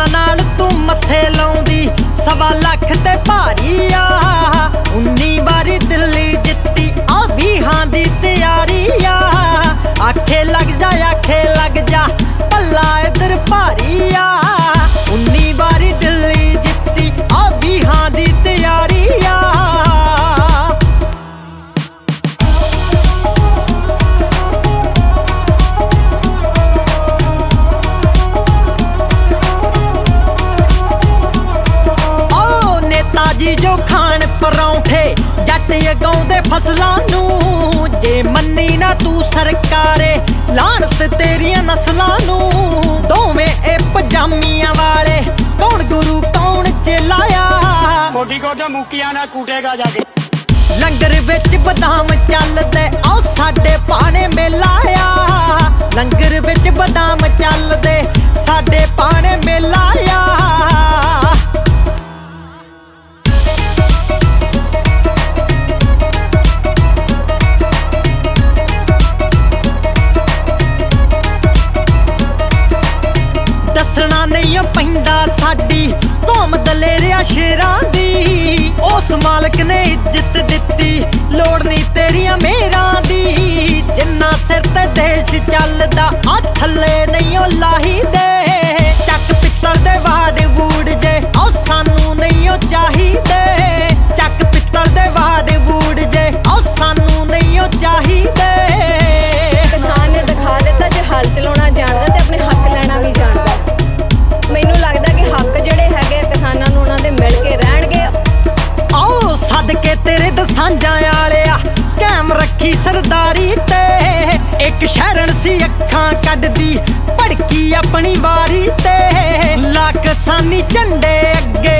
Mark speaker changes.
Speaker 1: नाल तू मथे लाउंदी 1.25 लाख ते भारी आ 19 वारी दिल्ली जित्ती आ 20 दी तैयारी आ आखे लग जा भला इधर भारी आ 19 वारी दिल्ली जित्ती आ 20 दी तैयारी आ जी जो खान परौंठे जट अगाउंदे फसलां नूं जे मन्नी ना तू सरकारे लानत तेरियां नस्लां नूं दोवें ए पजामियां वाले कौन गुरु कौन चेलाया
Speaker 2: कोटी कोटा मुकिया ना कूटेगा जाके
Speaker 1: लंगर विच बदाम चलदे आओ साडे पाने मेला आ लंगर विच बदाम चलदे साडे पाने मेला आ दसना नहीं पैंदा साडी कौम दलेरिया शेरां दी उस मालक ने इज्जत दित्ती लोड़ नहीं तेरियां मेरां दी जिन्ना सिर ते देश चलदा आ थल्ले नहीं ओ लाही दे चक पित्तल दे वाड़ वूड़ जे आ सानू नहीं ओ चाहिदे चक पित्तल दे वाड़ वूड़ जे आ सानू नहीं ओ चाहिदे
Speaker 3: किसान ने दिखा दिता जे हल चलाउणा जाणदा ते अपने हक लैणा भी जाणदा मैनू लगदा कि हक जिहड़े हैगे किसानां नूं उन्हां दे मिल के रहणगे
Speaker 1: आओ सदके तेरे दसांजां वालिया कैम रखी सरदारी ते एक शरण सी अखां कड्डदी भड़की अपनी वारी ते ला किसानी झंडे अगे